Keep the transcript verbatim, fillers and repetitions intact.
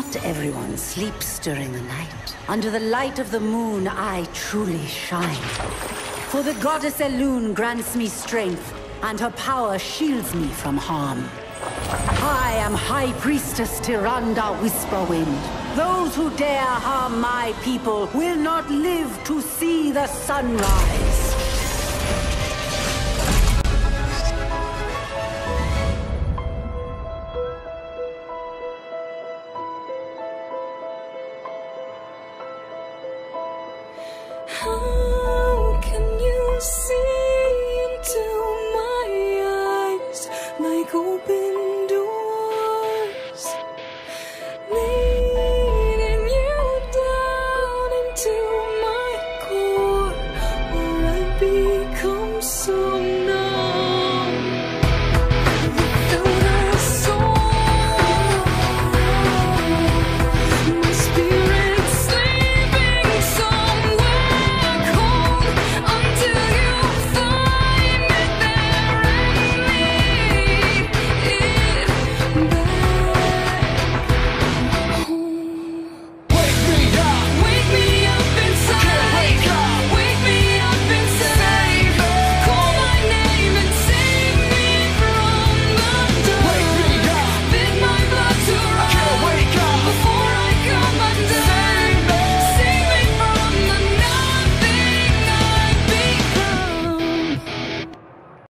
Not everyone sleeps during the night. Under the light of the moon, I truly shine. For the goddess Elune grants me strength, and her power shields me from harm. I am High Priestess Tyrande Whisperwind. Those who dare harm my people will not live to see the sunrise. Oh